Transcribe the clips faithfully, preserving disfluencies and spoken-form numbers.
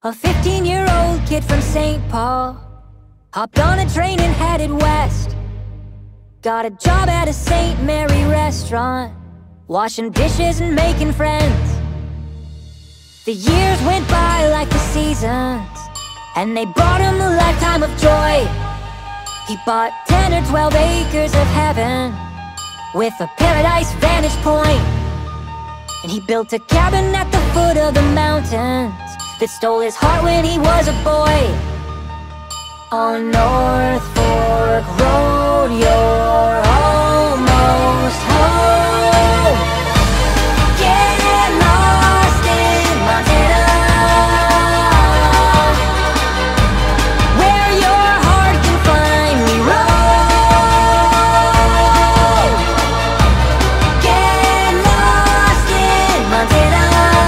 A fifteen-year-old kid from Saint Paul hopped on a train and headed west. Got a job at a Saint Mary restaurant, washing dishes and making friends. The years went by like the seasons, and they brought him a lifetime of joy. He bought ten or twelve acres of heaven with a paradise vantage point. And he built a cabin at the foot of the mountains that stole his heart when he was a boy. On North Fork Road, you're almost home. Get lost in Montana, where your heart can finally roam. Get lost in Montana,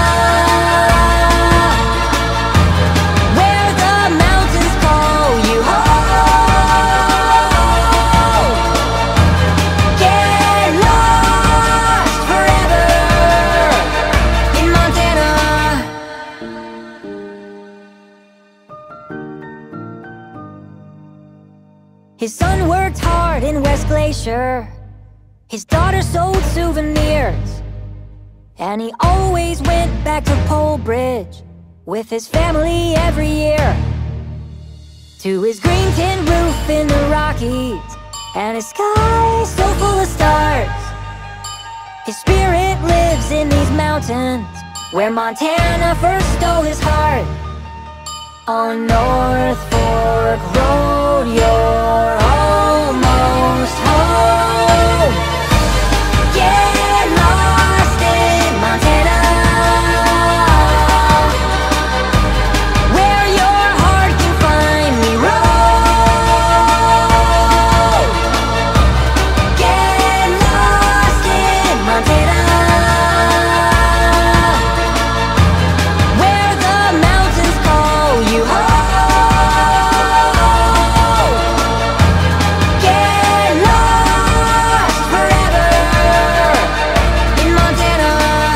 where the mountains call you home. Get lost forever in Montana. His son worked hard in West Glacier, his daughter sold souvenirs, and he always went back to Pole Bridge with his family every year. To his green tin roof in the Rockies and his sky so full of stars. His spirit lives in these mountains where Montana first stole his heart. On North Fork Road, you're almost home. Get lost in Montana, where your heart can finally roam. Get lost in Montana, where the mountains call you home. Get lost forever in Montana.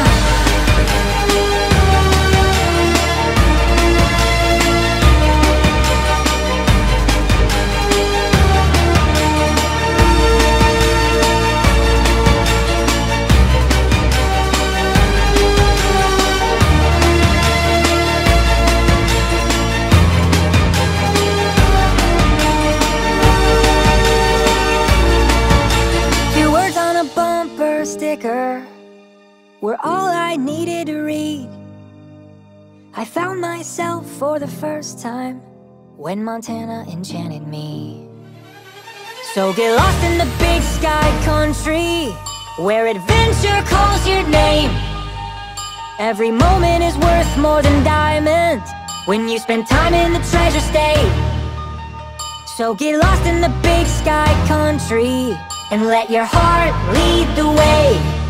Two words on a bumper sticker were all I needed to read. I found myself for the first time when Montana enchanted me. So get lost in the big sky country, where adventure calls your name. Every moment is worth more than diamonds when you spend time in the treasure state. So get lost in the big sky country and let your heart lead the way.